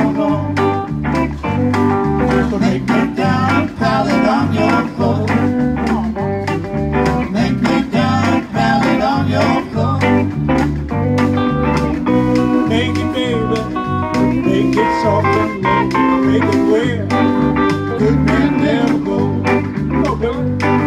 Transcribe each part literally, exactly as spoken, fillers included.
no. So make me down, pallet on your floor. Make me down, pallet on your floor. Make it, baby, make it soft and low. Make it where good men never go. Oh, baby.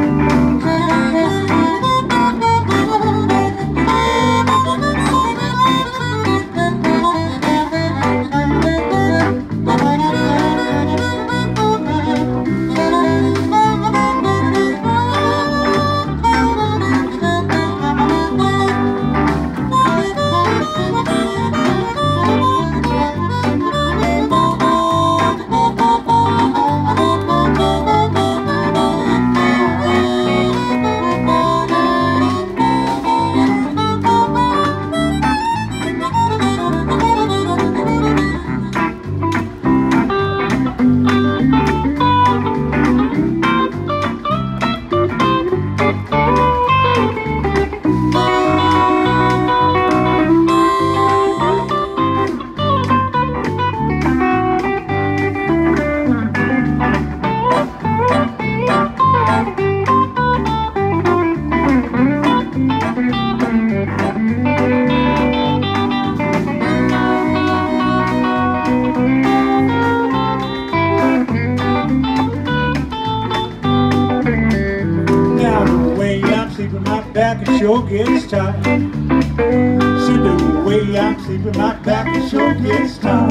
Sure gets tired. See the way I'm sleeping, my back sure gets tired.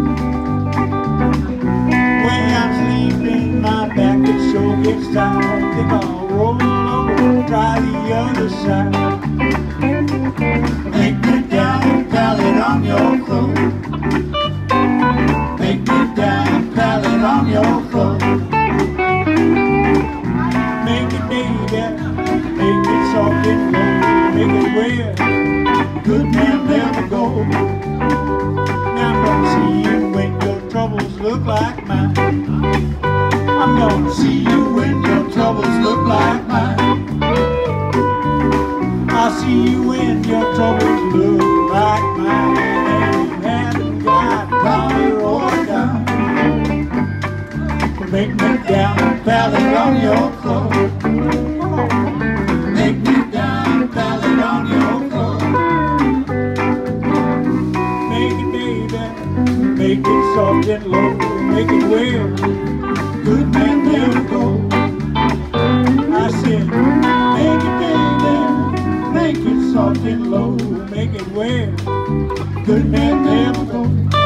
When I'm sleeping, my back it sure gets tired. Think I'll roll over, try the other side. Make me down, pallet on your floor. Make me down, pallet on your floor. Make it, baby, make it soft and low. Make it where good men never go. Now I'm gonna see you when your troubles look like mine. I'm gonna see you when your troubles look like mine. I'll see you when your troubles look like mine. And you haven't got a dollar or a dime. Make me down, pallet on your floor. Make me down, pallet on your floor. Make it, baby, make it soft and low. Make it where good men never go. I said, make it, baby, make it soft and low. Make it where good men never go.